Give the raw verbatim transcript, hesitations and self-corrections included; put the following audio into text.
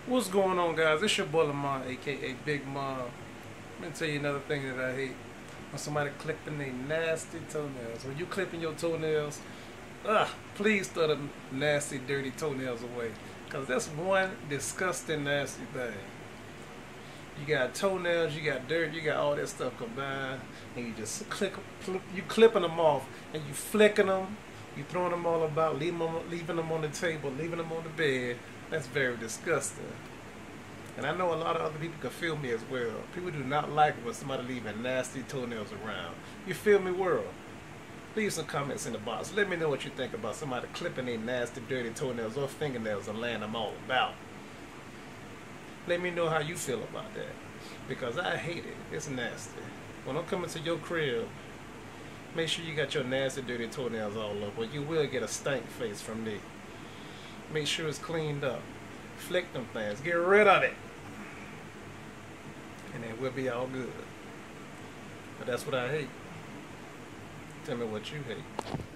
What's going on, guys? It's your boy Lamar, aka Big Mom. Let me tell you another thing that I hate. When somebody clipping their nasty toenails. When you clipping your toenails, ugh, please throw the nasty, dirty toenails away. Because that's one disgusting, nasty thing. You got toenails, you got dirt, you got all that stuff combined, and you just click, clip, you clipping them off, and you flicking them, you throwing them all about, leaving them, leaving them on the table, leaving them on the bed. That's very disgusting. And I know a lot of other people can feel me as well. People do not like when somebody leaving nasty toenails around. You feel me, world? Leave some comments in the box. Let me know what you think about somebody clipping their nasty, dirty toenails or fingernails and laying them all about. Let me know how you feel about that. Because I hate it. It's nasty. When I'm coming to your crib, make sure you got your nasty, dirty toenails all over. You will get a stank face from me. Make sure it's cleaned up. Flick them things. Get rid of it. And then we'll be all good. But that's what I hate. Tell me what you hate.